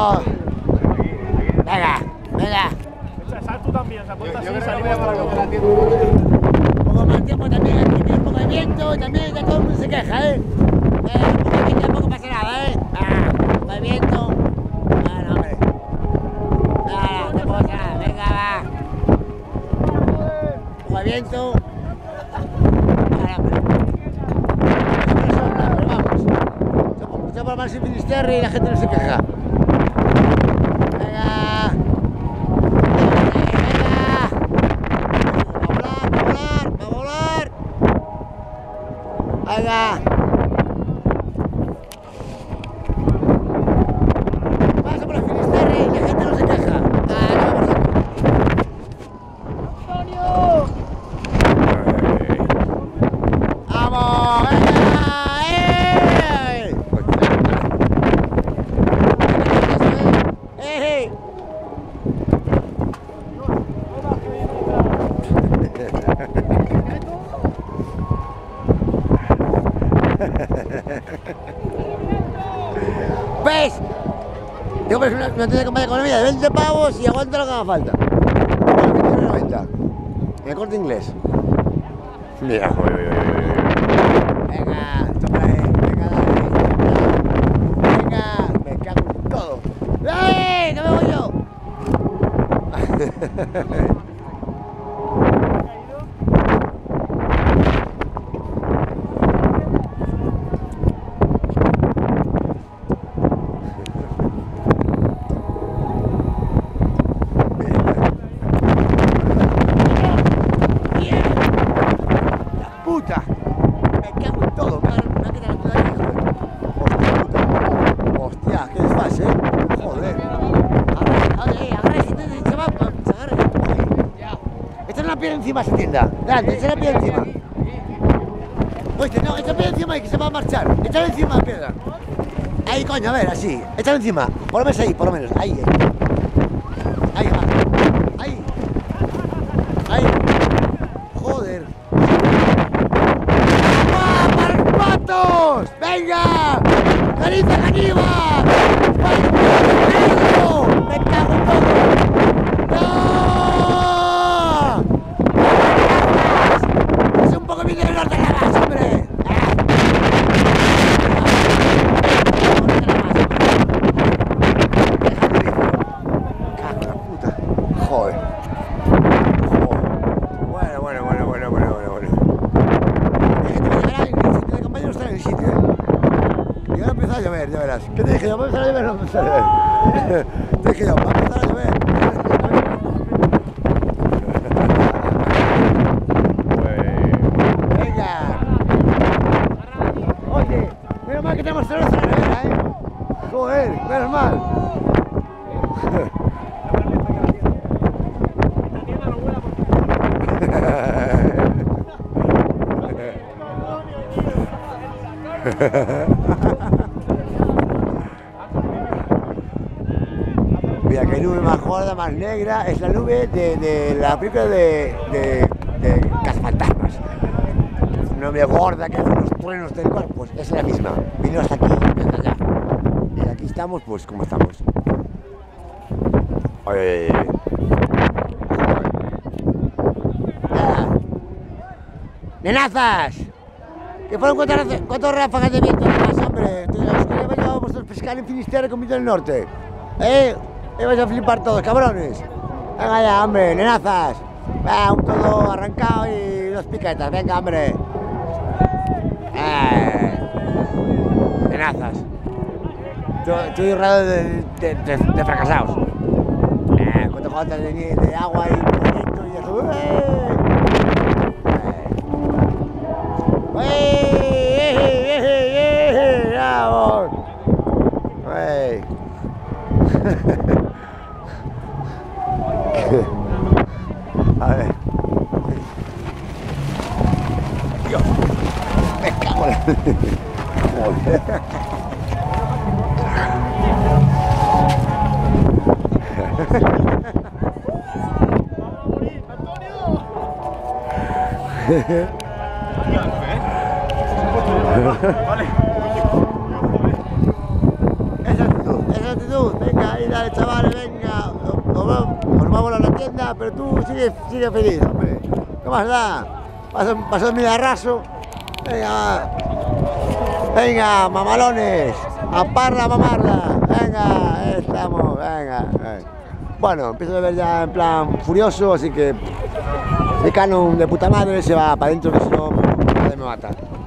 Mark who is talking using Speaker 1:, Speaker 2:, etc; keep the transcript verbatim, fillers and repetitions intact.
Speaker 1: vamos. Venga, venga.
Speaker 2: Sal tú también, se apunta así,
Speaker 3: Yo creo que
Speaker 2: salimos
Speaker 3: voy a
Speaker 2: todos.
Speaker 3: la tienda.
Speaker 1: Un poco más tiempo también, aquí tiene un poco de viento, también ya todo el mundo se queja, ¿eh? Eh, un poco de viento tampoco pasa nada, ¿eh? Ah, un poco de viento. Bueno, hombre. Nada, tampoco pasa nada, venga, va. Un poco de viento. Ahora, hombre. Siempre sobra, pero vamos. Se por más en Finisterre y la gente no se queja. Venga. Venga. Pasa por el Finisterre y la gente no se queja. Ah, no, ¡Antonio! ¡Vamos! ¡Venga! ¡Eh! ¡Eh! ¿Ves? Digo, pero es una, una tienda con vaya economía de veinte pavos y aguanta lo que haga falta. veintinueve noventa. En el Corte Inglés. Mira, joder, joder, joder. Venga, toma ahí, venga, dale. Venga, me cago en todo. ¡Eh! ¡Que me voy yo! Puta, me cago en todo, me ha quedado la puta ahí, joder. Hostia puta, hostia, qué desfase, eh. Joder. Agarra, agarra, este se va, se agarra. Esta una piedra encima esa tienda. Dale, echa la piedra encima. Oye, no, echa piedra encima y que se va a marchar. Échale encima la piedra. Ahí, coño, a ver, así. Échale encima. Por lo menos ahí, por lo menos. Ahí, ahí. Ahí va. Ahí. Ahí. Joder. ¡Venga! ¡Caliza Caníbal! ¡Me cago en todo! ¡No! ¡Es un poco vídeo del norte de la base, hombre! ¡Cago en la puta! ¡Joder! ¡Joder! Bueno, bueno, bueno, bueno, bueno, bueno, bueno. Está en el sitio, ¿eh? Y ahora empieza a llover, ya verás. ¿Qué te dije yo? ¿Va a empezar a llover o no va a empezar a llover? Te dije yo, va a empezar a llover. Venga. Oye, menos mal que tenemos cerveza en la nevera, ¿eh? Joder, menos mal. Mira qué nube más gorda, más negra. Es la nube de, de la película de, de, de Cazafantasmas. Una nube gorda que hace unos truenos del cual, pues es la misma. Vino hasta aquí y hasta allá. Y aquí estamos, pues como estamos. Ay, ay, ay. Ah. ¡Nenazas! ¿Qué fueron cuatro, cuatro ráfagas de viento más, hombre? Os quería ver a vosotros pescar en Finisterre con viento del norte. ¿Eh? Me vais a flipar todos, cabrones. Venga ya, hombre, nenazas. Va, un todo arrancado y dos piquetas. Venga, hombre. Eh. Nenazas. Estoy rodeado de, de, de, de fracasados. Eh, cuatro gotas de, de agua y un viento y eso. ¡Eh! ¡Ey! ¡Ey! ¡Ey! ¡Ey! ¡Vamos! ¡Ey! A ver. Dios. Me cago en la... Joder.
Speaker 2: Vale.
Speaker 1: Esa actitud, esa actitud, venga, Ahí, dale, chavales, venga. Nos vamos, nos vamos a la tienda, pero tú sigue, sigue feliz, hombre. ¿Qué más da? Vas a dormir a raso. Venga, va. Venga, mamalones. A parla, a mamarla. Venga, ahí estamos, venga, venga. Bueno, empiezo a ver ya en plan furioso, así que el canon de puta madre se va para adentro, que si no, me mata.